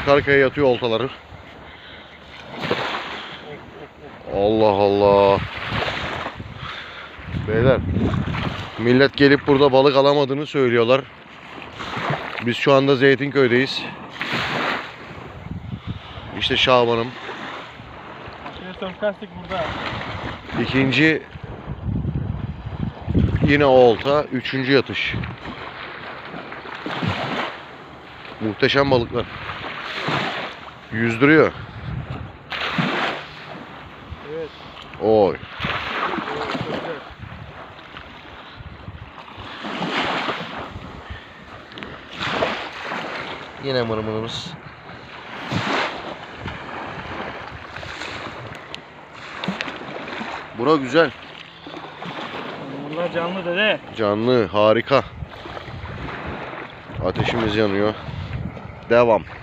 arka arkaya yatıyor oltaları. Allah Allah. Beyler, millet gelip burada balık alamadığını söylüyorlar. Biz şu anda Zeytinköy'deyiz. İşte Şaban'ım. Kastik burada. İkinci yine o olta. Üçüncü yatış. Muhteşem balıklar. Yüzdürüyor. Evet. Oy. Yine mırmırımız. Bura güzel. Bunlar canlı dede. Canlı, harika. Ateşimiz yanıyor. Devam.